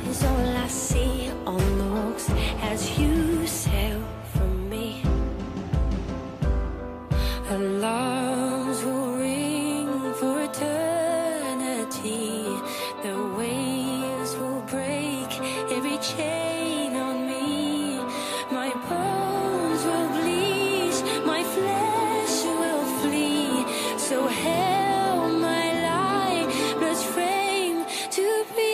is all I see on the walks as you sail from me. Alarms will ring for eternity. The waves will break every chain on me. My bones will bleach, my flesh will flee. So hell my lifeless frame to be.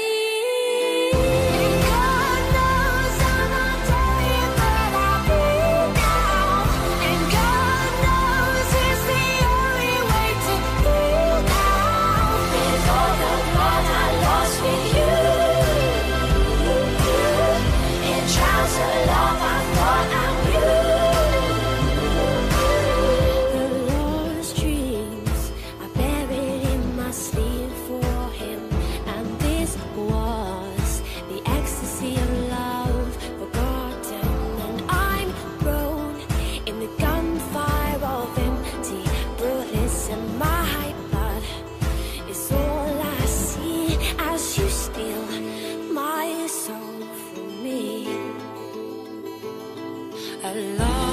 God knows I'm not dying, but I'll be now. And God knows it's the only way to heal now. With all the blood I lost with you, in trials of love I thought I knew. The lost dreams I buried in my sleep for him, and this was the ecstasy of love forgotten. And I'm grown in the gunfire of empty bullets, and my blood is all I see as you steal my soul from me. Alone